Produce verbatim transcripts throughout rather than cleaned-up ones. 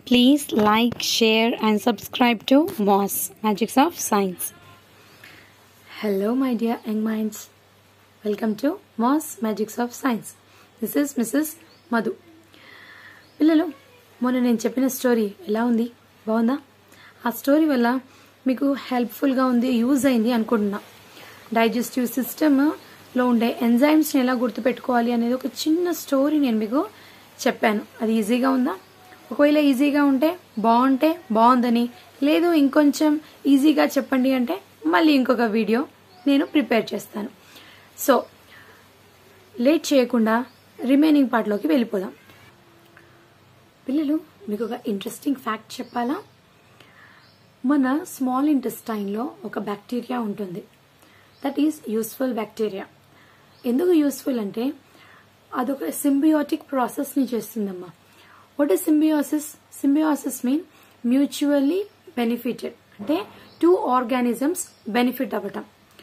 Please like, share and subscribe to Moss Magics of Science. Hello my dear young minds. Welcome to Moss Magics of Science. This is Missus Madhu. పిల్లలు మొన్న నేను చెప్పిన story ఎలా ఉంది? బాగుందా? ఆ story వల్ల మీకు హెల్ప్ఫుల్గా ఉంది, యూజ్ అయింది అనుకుంటున్నా. డైజెస్టివ్ సిస్టమ్లో ఉండే ఎంజైమ్స్ని ఎలా గుర్తుపెట్టుకోవాలి అనేది ఒక చిన్న స్టోరీ నేను మీకు చెప్పాను. అది ఈజీగా ఉందా? ఒకవేళ ఈజీగా ఉంటే బాగుంటే బాగుందని, లేదు ఇంకొంచెం ఈజీగా చెప్పండి అంటే మళ్ళీ ఇంకొక వీడియో నేను ప్రిపేర్ చేస్తాను. సో లేట్ చేయకుండా రిమైనింగ్ పార్ట్లోకి వెళ్ళిపోదాం. పిల్లలు మీకు ఒక ఇంట్రెస్టింగ్ ఫ్యాక్ట్ చెప్పాలా? మన స్మాల్ ఇంటెస్టైన్లో ఒక బ్యాక్టీరియా ఉంటుంది. That is useful bacteria. ఎందుకు యూస్ఫుల్ అంటే అదొక సింబియోటిక్ ప్రాసెస్ని చేస్తుందమ్మా. What is symbiosis? Symbiosis mean mutually benefited. అంటే two organisms benefit avatam.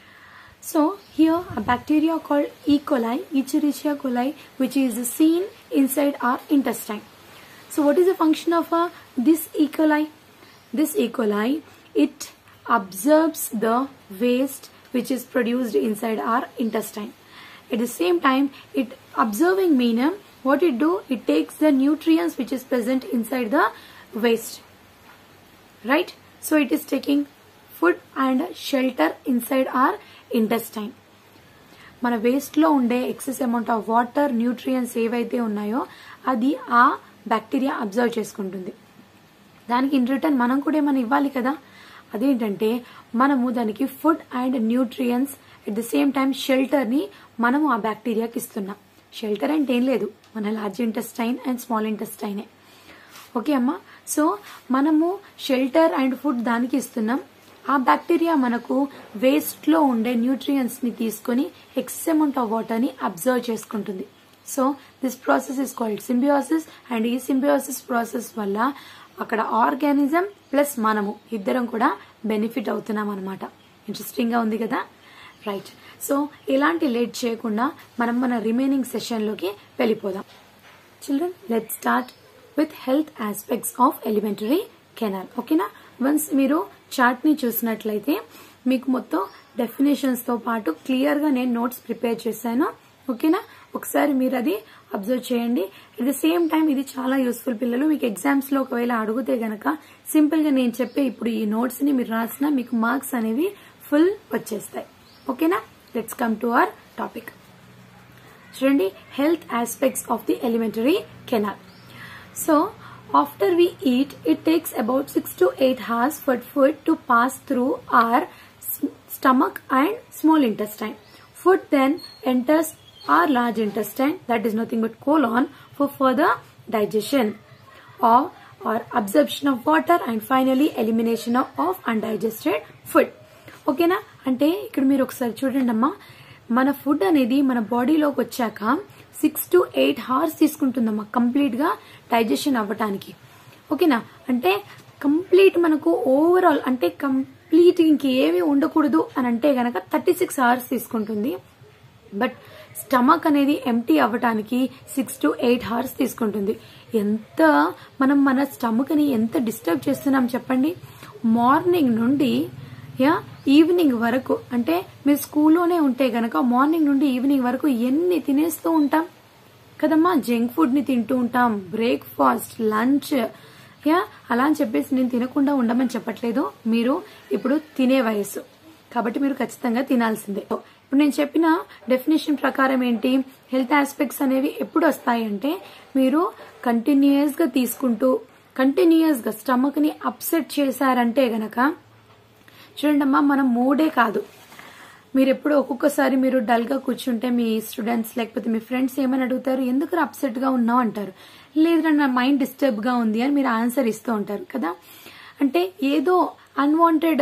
So here a bacteria called E. coli, Escherichia coli, which is seen inside our intestine. So what is the function of uh, this E. coli? This E. coli, it absorbs the waste which is produced inside our intestine. At the same time, it absorbing meaning what it do? It takes the nutrients which is present inside the waste, right? So it is taking food and shelter inside our intestine. మన వేస్ట్లో ఉండే excess amount of water, nutrients ఏవైతే ఉన్నాయో అది ఆ bacteria observe చేసుకుంటుంది. దానికి in return మనం కూడా ఏమైనా ఇవ్వాలి కదా. అదేంటంటే మనము దానికి food and nutrients at the same time షెల్టర్ని మనము ఆ బ్యాక్టీరియాకి ఇస్తున్నాం. షెల్టర్ అంటే ఏం లేదు, మన లార్జ్ ఇంటెస్టైన్ అండ్ స్మాల్ ఇంటెస్టైనే. ఓకే అమ్మా. సో మనము షెల్టర్ అండ్ ఫుడ్ దానికి ఇస్తున్నాం. ఆ బ్యాక్టీరియా మనకు వేస్ట్లో ఉండే న్యూట్రియంట్స్ని తీసుకొని ఎక్సెస్ అమౌంట్ ఆఫ్ వాటర్ని అబ్జర్వ్ చేసుకుంటుంది. So this process is called symbiosis. And ఈ సింబియోసిస్ ప్రాసెస్ వల్ల అక్కడ ఆర్గానిజం ప్లస్ మనము ఇద్దరం కూడా బెనిఫిట్ అవుతున్నాం అనమాట. ఇంట్రెస్టింగ్గా ఉంది కదా, రైట్? సో ఎలాంటి లేట్ చేయకుండా మనం మన రిమైనింగ్ సెషన్లోకి వెళ్ళిపోదాం. Children, let start with health aspects of alimentary canal. ఓకేనా? వన్స్ మీరు చార్ట్ని చూసినట్లయితే మీకు మొత్తం డెఫినేషన్స్తో పాటు క్లియర్గా నేను నోట్స్ ప్రిపేర్ చేశాను. ఓకేనా? ఒకసారి మీరు అది అబ్జర్వ్ చేయండి. అట్ ద సేమ్ టైం ఇది చాలా యూస్ఫుల్ పిల్లలు. మీకు ఎగ్జామ్స్లో ఒకవేళ అడిగితే గనక సింపుల్గా నేను చెప్పే ఇప్పుడు ఈ నోట్స్ని మీరు రాసినా మీకు మార్క్స్ అనేవి ఫుల్ వచ్చేస్తాయి. ఓకేనా? Let's come to our topic. చూడండి, health aspects of the alimentary canal. So after we eat it takes about six to eight hours for food to pass through our stomach and small intestine. Food then enters our large intestine, that is nothing but colon, for further digestion or, or absorption of water and finally elimination of, of undigested food. ఓకేనా? అంటే ఇక్కడ మీరు ఒకసారి చూడండి అమ్మా, మన food అనేది మన బాడీలోకి వచ్చాక సిక్స్ టు ఎయిట్ అవర్స్ తీసుకుంటుందమ్మా కంప్లీట్ గా డైజెషన్ అవ్వటానికి. ఓకేనా? అంటే కంప్లీట్ మనకు ఓవరాల్ అంటే కంప్లీట్ ఇంకేమీ ఉండకూడదు అని అంటే గనక థర్టీ సిక్స్ అవర్స్ తీసుకుంటుంది. బట్ స్టమక్ అనేది ఎంటీ అవ్వటానికి సిక్స్ టు ఎయిట్ అవర్స్ తీసుకుంటుంది. ఎంత మనం మన స్టమక్ని ఎంత డిస్టర్బ్ చేస్తున్నాం చెప్పండి. మార్నింగ్ నుండి యా ఈవినింగ్ వరకు, అంటే మీరు స్కూల్లోనే ఉంటే గనక మార్నింగ్ నుండి ఈవినింగ్ వరకు ఎన్ని తినేస్తూ ఉంటాం కదమ్మా. జంక్ ఫుడ్ని తింటూ ఉంటాం, బ్రేక్ఫాస్ట్, లంచ్, యా అలా అని చెప్పేసి నేను తినకుండా ఉండమని చెప్పట్లేదు. మీరు ఇప్పుడు తినే వయసు కాబట్టి మీరు ఖచ్చితంగా తినాల్సిందే. ఇప్పుడు నేను చెప్పిన డెఫినేషన్ ప్రకారం ఏంటి, హెల్త్ ఆస్పెక్ట్స్ అనేవి ఎప్పుడు వస్తాయంటే మీరు కంటిన్యూస్ గా తీసుకుంటూ కంటిన్యూస్ గా స్టమక్ ని అప్సెట్ చేశారంటే గనక చూడండి అమ్మా, మనం మూడే కాదు, మీరు ఎప్పుడు ఒక్కొక్కసారి మీరు డల్ గా కూర్చుంటే మీ స్టూడెంట్స్ లేకపోతే మీ ఫ్రెండ్స్ ఏమని అడుగుతారు, ఎందుకు అప్సెట్ గా ఉన్నావు అంటారు. లేదంటే నా మైండ్ డిస్టర్బ్ గా ఉంది అని మీరు ఆన్సర్ ఇస్తూ ఉంటారు కదా. అంటే ఏదో అన్వాంటెడ్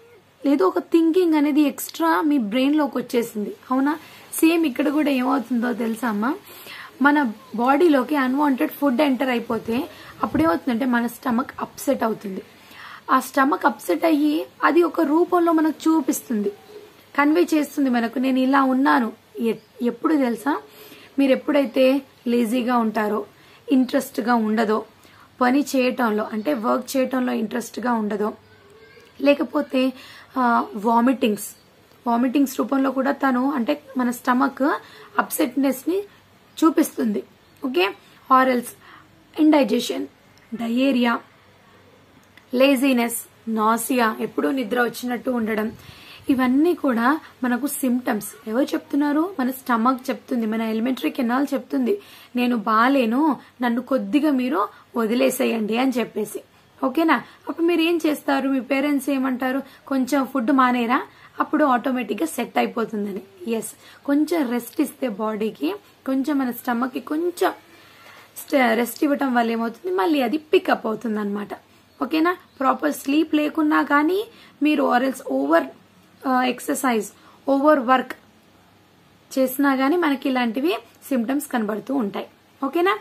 ఏదో ఒక థింకింగ్ అనేది ఎక్స్ట్రా మీ బ్రెయిన్ లోకి వచ్చేసింది. అవునా? సేమ్ ఇక్కడ కూడా ఏమవుతుందో తెలుసా అమ్మా, మన బాడీలోకి అన్వాంటెడ్ ఫుడ్ ఎంటర్ అయిపోతే అప్పుడు ఏమవుతుందంటే మన స్టమక్ అప్సెట్ అవుతుంది. ఆ స్టమక్ అప్సెట్ అయ్యి అది ఒక రూపంలో మనకు చూపిస్తుంది, కన్వే చేస్తుంది మనకు, నేను ఇలా ఉన్నాను. ఎప్పుడు తెలుసా, మీరు ఎప్పుడైతే లేజీగా ఉంటారో, ఇంట్రెస్ట్గా ఉండదో, పని చేయటంలో అంటే వర్క్ చేయటంలో ఇంట్రెస్ట్గా ఉండదో, లేకపోతే వామిటింగ్స్ వామిటింగ్స్ రూపంలో కూడా తను అంటే మన స్టమక్ అప్సెట్నెస్ని చూపిస్తుంది. Okay, or else indigestion, diarrhoea, laziness, nausea, ఎప్పుడూ నిద్ర వచ్చినట్టు ఉండడం, ఇవన్నీ కూడా మనకు సిమ్టమ్స్. ఎవరు చెప్తున్నారు? మన స్టమక్ చెప్తుంది, మన ఎలిమెంటరీ కెనాల్ చెప్తుంది, నేను బాలేను, నన్ను కొద్దిగా మీరు వదిలేసేయండి అని చెప్పేసి. ఓకేనా? అప్పుడు మీరు ఏం చేస్తారు? మీ పేరెంట్స్ ఏమంటారు? కొంచెం ఫుడ్ మానేరా, అప్పుడు ఆటోమేటిక్గా సెట్ అయిపోతుందని. ఎస్, కొంచెం రెస్ట్ ఇస్తే బాడీకి, కొంచెం మన స్టమక్కి కొంచెం రెస్ట్ ఇవ్వటం వల్ల ఏమవుతుంది, మళ్ళీ అది పికప్ అవుతుంది అనమాట. ఓకేనా? ప్రాపర్ స్లీప్ లేకున్నా కానీ మీరు ఆర్ఎల్స్ ఓవర్ ఎక్సర్సైజ్, ఓవర్ వర్క్ చేసినా గానీ మనకి ఇలాంటివి సిమ్టమ్స్ కనబడుతూ ఉంటాయి. ఓకేనా?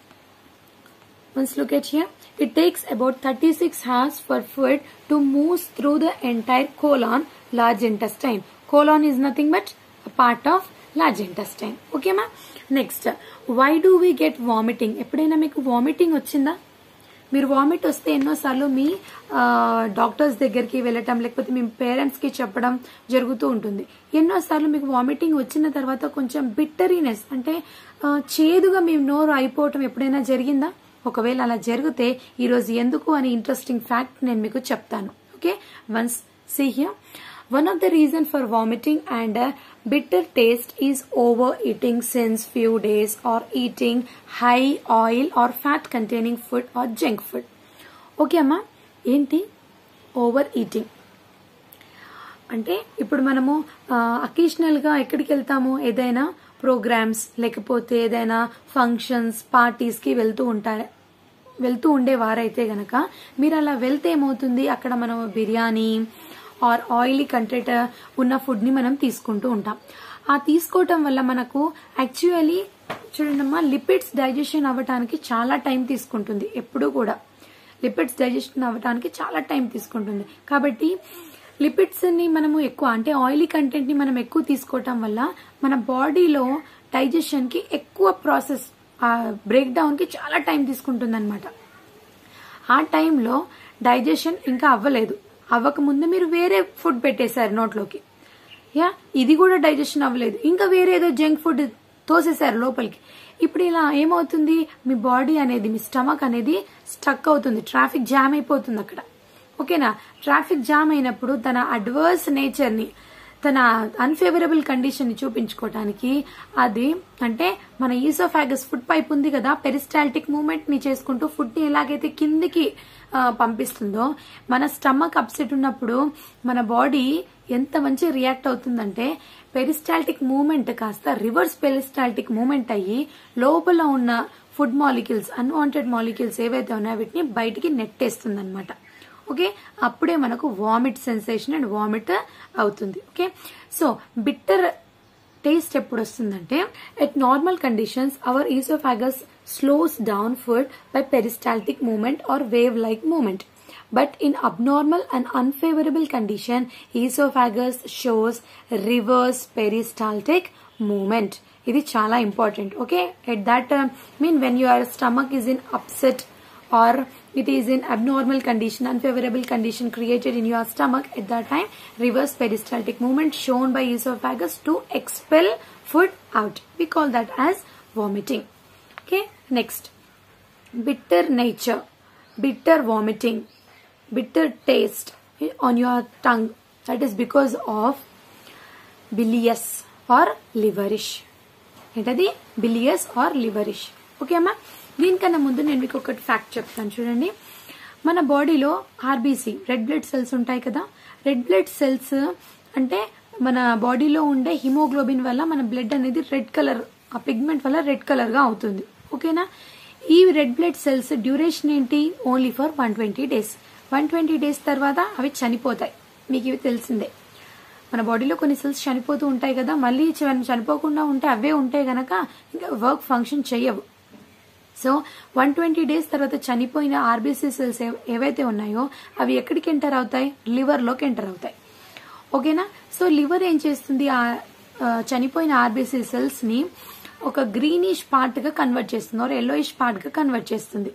Once look at here, it takes about thirty-six hours for food to move through the entire colon, large intestine. Colon is nothing but a part of large intestine. Okay ma? Next, why do we get vomiting? ఎప్పుడైనా మీకు vomiting వచ్చిందా? మీరు vomit వస్తే ఎన్నోసార్లు మీ doctors దగ్గరికి వెళ్ళటం, లేకపోతే మీ పేరెంట్స్కి చెప్పడం జరుగుతూ ఉంటుంది. ఎన్నోసార్లు మీకు వామిటింగ్ వచ్చిన తర్వాత కొంచెం బిట్టరీనెస్ అంటే చేదుగా మీ నోరు అయిపోవటం ఎప్పుడైనా జరిగిందా? ఒకవేళ అలా జరిగితే ఈరోజు ఎందుకు అని ఇంట్రెస్టింగ్ ఫ్యాక్ట్ నేను మీకు చెప్తాను. Okay, once see here. One of the reason for vomiting and a bitter taste is overeating since few days or eating high oil or fat containing food or junk food. Okay అమ్మా, ఏంటి over eating అంటే? ఇప్పుడు మనము occasional గా ఎక్కడికి వెళ్తాము, ఏదైనా programmes లేకపోతే ఏదైనా ఫంక్షన్స్, పార్టీస్ కి వెళ్తూ ఉంటారు వెళ్తూ ఉండేవారైతే గనక మీరు అలా వెళ్తే ఏమవుతుంది, అక్కడ మనం బిర్యానీ ఆర్ ఆయిలీ కంటెంట్ ఉన్న ఫుడ్ ని మనం తీసుకుంటూ ఉంటాం. ఆ తీసుకోవటం వల్ల మనకు యాక్చువల్లీ చూడండి అమ్మా, లిపిడ్స్ డైజెషన్ అవ్వటానికి చాలా టైం తీసుకుంటుంది. ఎప్పుడు కూడా లిపిడ్స్ డైజెషన్ అవ్వటానికి చాలా టైం తీసుకుంటుంది. కాబట్టి లిపిడ్స్ ని మనము ఎక్కువ అంటే ఆయిలీ కంటెంట్ ని మనం ఎక్కువ తీసుకోవటం వల్ల మన బాడీలో డైజెషన్ కి ఎక్కువ ప్రాసెస్, బ్రేక్ డౌన్ కి చాలా టైం తీసుకుంటుంది అనమాట. ఆ టైంలో డైజెషన్ ఇంకా అవ్వలేదు, అవ్వక ముందు మీరు వేరే ఫుడ్ పెట్టేశారు నోట్లోకి, యా ఇది కూడా డైజెషన్ అవ్వలేదు, ఇంకా వేరే ఏదో జంక్ ఫుడ్ తోసేశారు లోపలికి. ఇప్పుడు ఇలా ఏమవుతుంది, మీ బాడీ అనేది, మీ స్టమక్ అనేది స్టక్ అవుతుంది, ట్రాఫిక్ జామ్ అయిపోతుంది అక్కడ. ఓకేనా? ట్రాఫిక్ జామ్ అయినప్పుడు తన అడ్వర్స్ నేచర్ ని, తన అన్ఫేవరబుల్ కండిషన్ ని చూపించుకోవటానికి అది అంటే మన ఈసోఫాగస్ ఫుడ్ పైప్ ఉంది కదా, పెరిస్టాల్టిక్ మూవ్మెంట్ ని చేసుకుంటూ ఫుడ్ ని ఎలాగైతే కిందికి పంపిస్తుందో, మన స్టమక్ అప్సెట్ ఉన్నప్పుడు మన బాడీ ఎంత మంచి రియాక్ట్ అవుతుందంటే పెరిస్టాల్టిక్ మూవ్మెంట్ కాస్త రివర్స్ పెరిస్టాల్టిక్ మూవ్మెంట్ అయ్యి లోపల ఉన్న ఫుడ్ మాలిక్యూల్స్, అన్వాంటెడ్ మాలిక్యూల్స్ ఏవైతే ఉన్నాయో వీటిని బయటికి నెట్టేస్తుంది అనమాట. ఓకే, అప్పుడే మనకు వామిట్ సెన్సేషన్ అండ్ వామిట్ అవుతుంది. ఓకే, సో బిట్టర్ టేస్ట్ ఎప్పుడు వస్తుందంటే, at normal conditions our oesophagus slows down food by peristaltic movement or wave like movement, but in abnormal and unfavorable condition esophagus shows reverse peristaltic movement. ఇది చాలా important. Okay, at that mean when your stomach is in upset or it is in abnormal condition, unfavorable condition created in your stomach, at that time reverse peristaltic movement shown by esophagus to expel food out. We call that as vomiting. Okay, next, bitter nature, bitter vomiting, bitter taste on your tongue, that is because of bilious or liverish. ఏంటది? bilious or liverish. Okay అమ్మా, దీనికన్నా ముందు నేను మీకు ఒకటి fact చెప్తాను చూడండి. మన బాడీలో ఆర్బీసీ రెడ్ బ్లడ్ సెల్స్ ఉంటాయి కదా. రెడ్ బ్లడ్ సెల్స్ అంటే మన బాడీలో ఉండే హిమోగ్లోబిన్ వల్ల మన బ్లడ్ అనేది రెడ్ కలర్, ఆ పిగ్మెంట్ వల్ల రెడ్ కలర్ గా అవుతుంది. ఓకేనా? ఈ రెడ్ బ్లడ్ సెల్స్ డ్యూరేషన్ ఏంటి? Only for one twenty days. One twenty days తర్వాత అవి చనిపోతాయి. మీకు ఇవి తెలిసిందే, మన బాడీలో కొన్ని సెల్స్ చనిపోతూ ఉంటాయి కదా, మళ్ళీ చనిపోకుండా ఉంటే అవే ఉంటాయి గనక ఇంకా వర్క్ ఫంక్షన్ చెయ్యవు. సో వన్ ట్వంటీ డేస్ తర్వాత చనిపోయిన ఆర్బీసీ సెల్స్ ఏవైతే ఉన్నాయో అవి ఎక్కడికి ఎంటర్ అవుతాయి? లివర్ లోకి ఎంటర్ అవుతాయి. ఓకేనా? సో లివర్ ఏం చేస్తుంది? ఆ చనిపోయిన ఆర్బీసీ సెల్స్ ని ఒక గ్రీనిష్ పార్ట్ గా కన్వర్ట్ చేస్తుంది, ఆర్ ఎల్లోయిష్ పార్ట్ గా కన్వర్ట్ చేస్తుంది.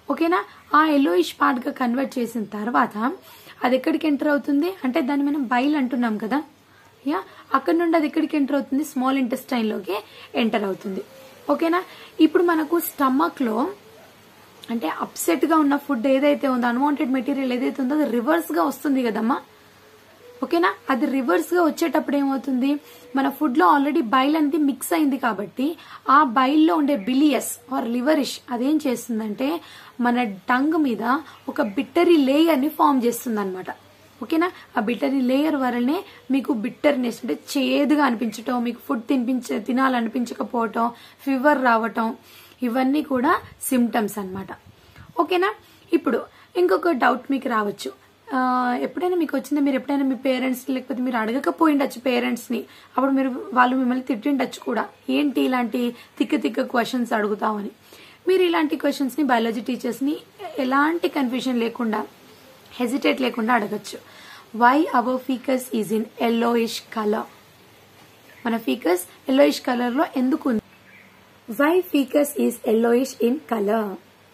ఓకేనా. ఆ ఎల్లోయిష్ పార్ట్ గా కన్వర్ట్ చేసిన తర్వాత అది ఎక్కడికి ఎంటర్ అవుతుంది అంటే దాన్ని మనం బైల్ అంటున్నాం కదా, యా అక్కడ నుండి అది ఎక్కడికి ఎంటర్ అవుతుంది, స్మాల్ ఇంటెస్టైన్ లోకి ఎంటర్ అవుతుంది. ఓకేనా. ఇప్పుడు మనకు స్టమక్ లో అంటే అప్సెట్ గా ఉన్న ఫుడ్ ఏదైతే ఉందో, అన్వాంటెడ్ మెటీరియల్ ఏదైతే ఉందో అది రివర్స్ గా వస్తుంది కదమ్మా. ఓకేనా. అది రివర్స్ గా వచ్చేటప్పుడు ఏమవుతుంది, మన ఫుడ్ లో ఆల్రెడీ బైల్ అనేది మిక్స్ అయింది కాబట్టి ఆ బైల్ లో ఉండే బిలియస్ ఆర్ లివరిష్ అదేం చేస్తుందంటే మన టంగ్ మీద ఒక బిట్టరీ లేయర్ ని ఫామ్ చేస్తుంది అనమాట. ఓకేనా. ఆ బిట్టరీ లేయర్ వల్లనే మీకు బిట్టర్నెస్ అంటే చేదుగా అనిపించటం, మీకు ఫుడ్ తినిపించ తినాలనిపించకపోవటం, ఫీవర్ రావటం, ఇవన్నీ కూడా సిమ్టమ్స్ అన్నమాట. ఓకేనా. ఇప్పుడు ఇంకొక డౌట్ మీకు రావచ్చు, ఎప్పుడైనా మీకు వచ్చిందా, మీరు ఎప్పుడైనా మీ పేరెంట్స్ లేకపోతే మీరు అడగకపోయిండొచ్చు పేరెంట్స్ ని, అప్పుడు మీరు వాళ్ళు మిమ్మల్ని తిట్టిండొచ్చు కూడా, ఏంటి ఇలాంటి తిక్క తిక్క క్వశ్చన్స్ అడుగుతామని. మీరు ఇలాంటి క్వశ్చన్స్ ని బయాలజీ టీచర్స్ ని ఎలాంటి కన్ఫ్యూజన్ లేకుండా, హెజిటేట్ లేకుండా అడగచ్చు. Why our faeces is in yellowish colour, మన ఫీకస్ ఎల్లోయిష్ కలర్ లో ఎందుకు ఉంది? Why faeces is yellowish in colour?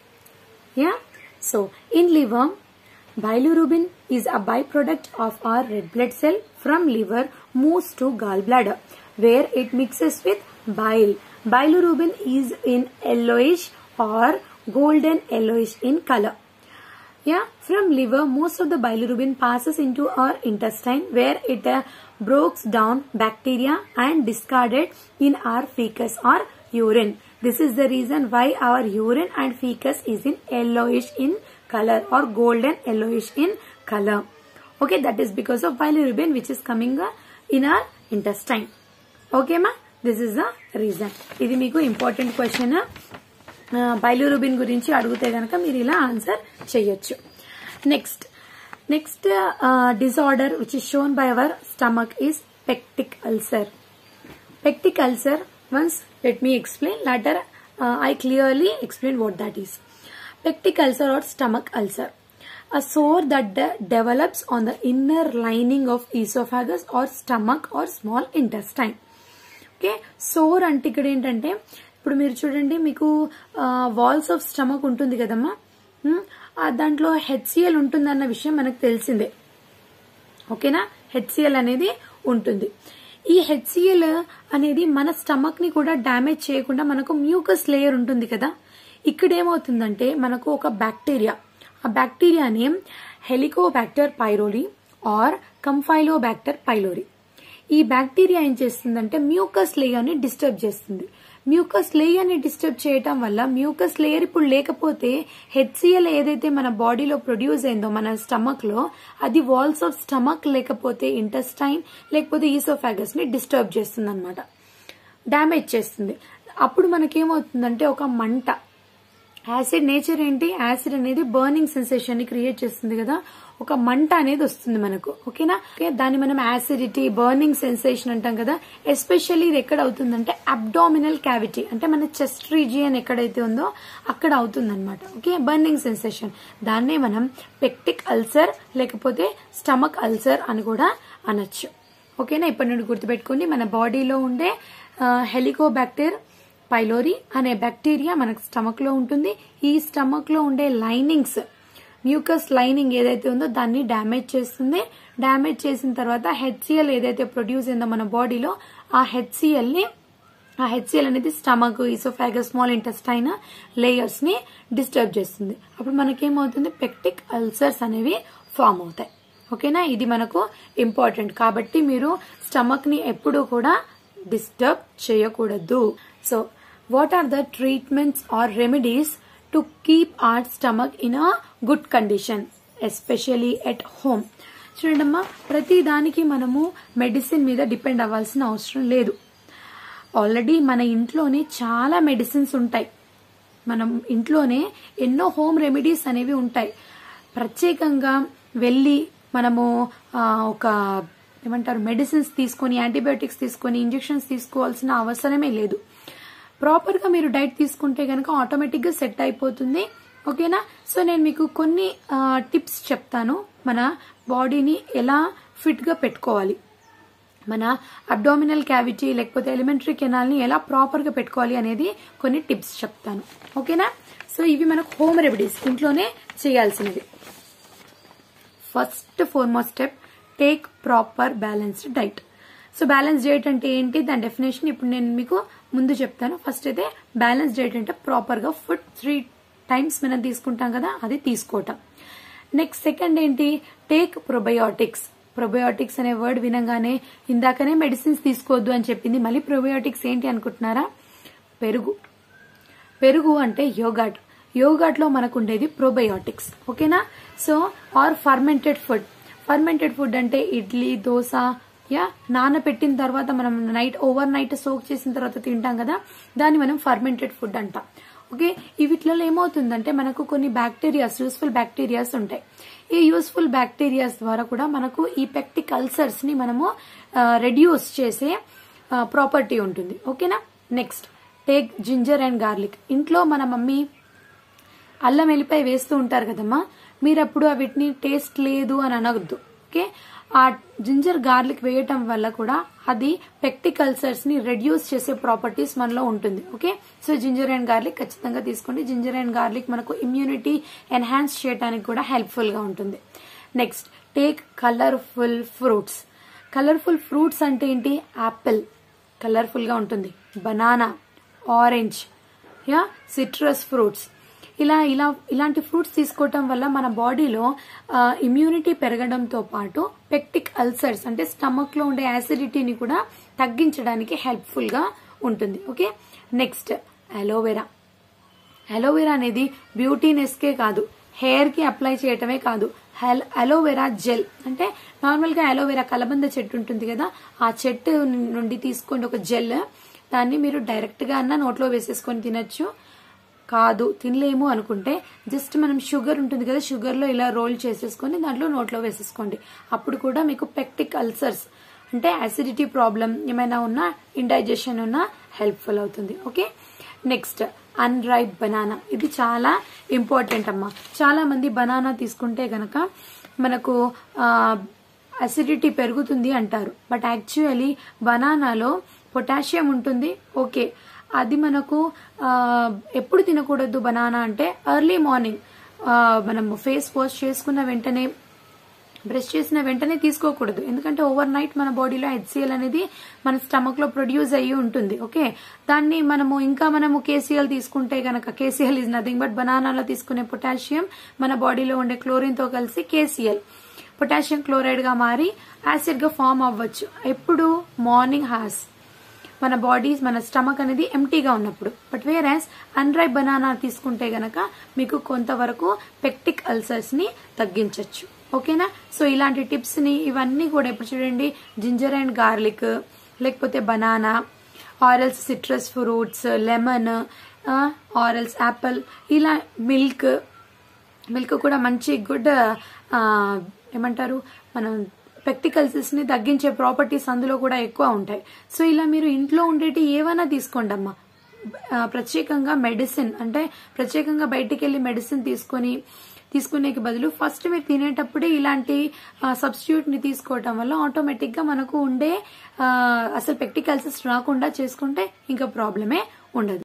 Yeah so in liver, bilirubin is a byproduct of our red blood cell from liver moves to gallbladder where it mixes with bile. Bilirubin is in yellowish or golden yellowish in color. Yeah, from liver most of the bilirubin passes into our intestine where it uh, breaks down bacteria and discarded in our feces or urine. This is the reason why our urine and feces is in yellowish in color or golden yellowish in color. Okay, that is because of bilirubin which is coming uh, in our intestine. Okay ma, this is the reason. ఇది మీకు important question. బైలిరూబిన్ గురించి అడిగితే గనక మీరు ఇలా answer చేయొచ్చు. Next next disorder which is shown by our stomach is pectic ulcer. Pectic ulcer, once let me explain, later uh, I clearly explain what that is. Pectic ulcer or stomach ulcer, a sore that de develops on the inner lining of esophagus or stomach or small intestine. Okay, sore అంటే ఇక్కడ ఏంటంటే ఇప్పుడు మీరు చూడండి, మీకు walls of stomach ఉంటుంది కదమ్మా, దాంట్లో హెచ్సిఎల్ ఉంటుందన్న విషయం మనకు తెలిసిందే. ఓకేనా, హెచ్సిఎల్ అనేది ఉంటుంది. ఈ హెచ్సిఎల్ అనేది మన స్టమక్ ని కూడా డ్యామేజ్ చేయకుండా మనకు మ్యూకస్ లేయర్ ఉంటుంది కదా, ఇక్కడ ఏమవుతుందంటే మనకు ఒక బ్యాక్టీరియా, ఆ bacteria name Helicobacter pylori or Campylobacter pylori. ఈ బ్యాక్టీరియా ఏం చేస్తుందంటే మ్యూకస్ లేయర్ ని డిస్టర్బ్ చేస్తుంది. మ్యూకస్ లేయర్ ని డిస్టర్బ్ చేయటం వల్ల మ్యూకస్ లేయర్ ఇప్పుడు లేకపోతే హెచ్సిఎల్ ఏదైతే మన బాడీలో ప్రొడ్యూస్ అయిందో మన స్టమక్ లో, అది వాల్స్ ఆఫ్ స్టమక్ లేకపోతే ఇంటెస్టైన్ లేకపోతే ఈసోఫాగస్ ని డిస్టర్బ్ చేస్తుంది అనమాట, డ్యామేజ్ చేస్తుంది. అప్పుడు మనకేమవుతుందంటే ఒక మంట, యాసిడ్ నేచర్ ఏంటి, యాసిడ్ అనేది బర్నింగ్ సెన్సేషన్ ని క్రియేట్ చేస్తుంది కదా, ఒక మంట అనేది వస్తుంది మనకు. ఓకేనా, దాన్ని మనం యాసిడిటీ, బర్నింగ్ సెన్సేషన్ అంటాం కదా. ఎస్పెషల్లీ ఇది ఎక్కడ అవుతుందంటే అబ్డామినల్ క్యావిటీ, అంటే మన చెస్ట్ రీజియన్ ఎక్కడైతే ఉందో అక్కడ అవుతుంది అనమాట. ఓకే, బర్నింగ్ సెన్సేషన్, దాన్నే మనం పెక్టిక్ అల్సర్ లేకపోతే స్టమక్ అల్సర్ అని కూడా అనొచ్చు. ఓకేనా, ఇప్పటి నుండి గుర్తుపెట్టుకోండి, మన బాడీలో ఉండే హెలికోబాక్టర్ పైలోరి అనే బ్యాక్టీరియా మనకు స్టమక్ లో ఉంటుంది. ఈ స్టమక్ లో ఉండే లైనింగ్స్, మ్యూకస్ లైనింగ్ ఏదైతే ఉందో దాన్ని డ్యామేజ్ చేస్తుంది. డ్యామేజ్ చేసిన తర్వాత హెచ్సిఎల్ ఏదైతే ప్రొడ్యూస్ అయిందో మన బాడీలో, ఆ హెచ్సిఎల్ ని ఆ హెచ్సిఎల్ అనేది stomach, oesophagus, small intestine layers ని డిస్టర్బ్ చేస్తుంది. అప్పుడు మనకేమవుతుంది, పెక్టిక్ అల్సర్స్ అనేవి ఫామ్ అవుతాయి. ఓకేనా, ఇది మనకు ఇంపార్టెంట్ కాబట్టి మీరు స్టమక్ ని ఎప్పుడూ కూడా డిస్టర్బ్ చేయకూడదు. So what are the treatments or remedies to keep our stomach in a good condition, especially at home? చూడండమ్మా, ప్రతి దానికి మనము మెడిసిన్ మీద డిపెండ్ అవ్వాల్సిన అవసరం లేదు. ఆల్రెడీ మన ఇంట్లోనే చాలా మెడిసిన్స్ ఉంటాయి, మనం ఇంట్లోనే ఎన్నో హోమ్ రెమెడీస్ అనేవి ఉంటాయి. ప్రత్యేకంగా వెళ్ళి మనము ఒక ఏమంటారు మెడిసిన్స్ తీసుకొని, యాంటీబయాటిక్స్ తీసుకొని, ఇంజెక్షన్స్ తీసుకోవాల్సిన అవసరమే లేదు. ప్రాపర్ గా మీరు డైట్ తీసుకుంటే కనుక ఆటోమేటిక్ గా సెట్ అయిపోతుంది. ఓకేనా, సో నేను మీకు కొన్ని టిప్స్ చెప్తాను మన బాడీని ఎలా ఫిట్ గా పెట్టుకోవాలి. మన అబ్డామినల్ క్యావిటీ లేకపోతే ఎలిమెంటరీ కెనాల్ని ఎలా ప్రాపర్గా పెట్టుకోవాలి అనేది కొన్ని టిప్స్ చెప్తాను. ఓకేనా? సో ఇవి మనకు హోమ్ రెమెడీస్, ఇంట్లోనే చేయాల్సినవి. First foremost step, take proper balanced diet. So balance diet అంటే ఏంటి, దాని డెఫినేషన్ ఇప్పుడు నేను మీకు ముందు చెప్తాను. ఫస్ట్ అయితే బ్యాలెన్స్ డైట్ అంటే ప్రాపర్గా ఫుడ్ త్రీ టైమ్స్ మనం తీసుకుంటాం కదా, అది తీసుకోవటం. నెక్స్ట్ సెకండ్ ఏంటి, టేక్ ప్రొబయోటిక్స్. ప్రొబయోటిక్స్ అనే వర్డ్ వినగానే ఇందాకనే మెడిసిన్స్ తీసుకోవద్దు అని చెప్పింది, మళ్ళీ ప్రొబయోటిక్స్ ఏంటి అనుకుంటున్నారా? పెరుగు. పెరుగు అంటే యోగాట్. యోగాట్ లో మనకు ఉండేది ప్రొబయోటిక్స్. ఓకేనా? So or fermented food. Fermented food అంటే ఇడ్లీ, దోశ, యా నానబెట్టిన తర్వాత మనం నైట్ ఓవర్ నైట్ సోక్ చేసిన తర్వాత తింటాం కదా, దాన్ని మనం ఫర్మెంటెడ్ ఫుడ్ అంటాం. ఓకే, ఈ వీటిలో ఏమవుతుందంటే మనకు కొన్ని బ్యాక్టీరియాస్, యూస్ఫుల్ బ్యాక్టీరియాస్ ఉంటాయి. ఈ యూస్ఫుల్ బ్యాక్టీరియాస్ ద్వారా కూడా మనకు ఈ పెక్టిక్ అల్సర్స్ ని మనము రెడ్యూస్ చేసే ప్రాపర్టీ ఉంటుంది. ఓకేనా? Next, take ginger and garlic. ఇంట్లో మన మమ్మీ అల్లం వెల్లిపాయ వేస్తూ ఉంటారు కదమ్మా, మీరు అప్పుడు వీటిని టేస్ట్ లేదు అని అనవద్దు. ఓకే, ఆ జింజర్ గార్లిక్ వేయటం వల్ల కూడా అది పెక్టిక్ అల్సర్స్ ని రెడ్యూస్ చేసే ప్రాపర్టీస్ మనలో ఉంటుంది. Okay, so ginger and garlic ఖచ్చితంగా తీసుకోండి. జింజర్ అండ్ గార్లిక్ మనకు ఇమ్యూనిటీ ఎన్హాన్స్ చేయడానికి కూడా హెల్ప్ఫుల్ గా ఉంటుంది. Next, take colourful fruits. Colourful fruits అంటే ఏంటి? యాపిల్ కలర్ఫుల్ గా ఉంటుంది, banana, orange, yeah citrus fruits. ఇలా ఇలా ఇలాంటి ఫ్రూట్స్ తీసుకోవటం వల్ల మన బాడీలో ఇమ్యూనిటీ పెరగడంతో పాటు పెక్టిక్ అల్సర్స్ అంటే స్టమక్ లో ఉండే యాసిడిటీని కూడా తగ్గించడానికి హెల్ప్ఫుల్ గా ఉంటుంది. Okay, next aloe vera. అలోవెరా అనేది బ్యూటీనెస్ కే కాదు, హెయిర్ కి అప్లై చేయటమే కాదు, అలోవెరా జెల్ అంటే నార్మల్ గా అలోవెరా కలబంద చెట్టు ఉంటుంది కదా, ఆ చెట్టు నుండి తీసుకోండి ఒక జెల్. దాన్ని మీరు డైరెక్ట్ గా అన్న నోట్లో వేసేసుకొని తినచ్చు. కాదు తినలేము అనుకుంటే జస్ట్ మనం షుగర్ ఉంటుంది కదా, షుగర్ లో ఇలా రోల్ చేసేసుకొని దాంట్లో నోట్లో వేసేసుకోండి. అప్పుడు కూడా మీకు పెక్టిక్ అల్సర్స్ అంటే అసిడిటీ ప్రాబ్లం ఏమైనా ఉన్నా, ఇండైజెషన్ ఉన్నా హెల్ప్ఫుల్ అవుతుంది. Okay, next unripe banana. ఇది చాలా ఇంపార్టెంట్ అమ్మా. చాలా మంది బనానా తీసుకుంటే గనక మనకు అసిడిటీ పెరుగుతుంది అంటారు, బట్ యాక్చువల్లీ బనానాలో పొటాషియం ఉంటుంది. ఓకే, అది మనకు ఎప్పుడు తినకూడదు బనానా అంటే ఎర్లీ మార్నింగ్ మనం ఫేస్ వాష్ చేసుకున్న వెంటనే, బ్రష్ చేసిన వెంటనే తీసుకోకూడదు. ఎందుకంటే ఓవర్ నైట్ మన బాడీలో హెచ్సిఎల్ అనేది మన స్టమక్ లో ప్రొడ్యూస్ అయ్యి ఉంటుంది. ఓకే, దాన్ని మనము ఇంకా మనము కేసీఎల్ తీసుకుంటే గనక, కేసీఎల్ ఈజ్ నథింగ్ బట్ బనానాలో తీసుకునే పొటాషియం మన బాడీలో ఉండే క్లోరిన్ తో కలిసి కేసీఎల్ పొటాషియం క్లోరైడ్ గా మారి యాసిడ్ గా ఫామ్ అవ్వచ్చు. ఎప్పుడు? మార్నింగ్ హార్స్, మన బాడీ మన స్టమక్ అనేది ఎంటీగా ఉన్నప్పుడు. But whereas unripe banana తీసుకుంటే గనక మీకు కొంతవరకు పెక్టిక్ అల్సర్స్ ని తగ్గించవచ్చు. ఓకేనా? సో ఇలాంటి టిప్స్ ని ఇవన్నీ కూడా ఇప్పుడు చూడండి, జింజర్ అండ్ గార్లిక్, లేకపోతే banana, or else citrus fruits, lemon, or else apple, ఇలా మిల్క్. మిల్క్ కూడా మంచి గుడ్ ఏమంటారు మనం పెక్టిక్ అల్సర్స్ ని తగ్గించే ప్రాపర్టీస్ అందులో కూడా ఎక్కువ ఉంటాయి. సో ఇలా మీరు ఇంట్లో ఉండేటి ఏవైనా తీసుకోండి అమ్మా. ప్రత్యేకంగా మెడిసిన్ అంటే ప్రత్యేకంగా బయటికి వెళ్లి మెడిసిన్ తీసుకొని తీసుకునేకి బదులు ఫస్ట్ మీరు తినేటప్పుడే ఇలాంటి సబ్స్టిట్యూట్ ని తీసుకోవటం వల్ల ఆటోమేటిక్ గా మనకు ఉండే అసలు పెక్టిక్ అల్సర్స్ రాకుండా చేసుకుంటే ఇంకా ప్రాబ్లమే ఉండదు.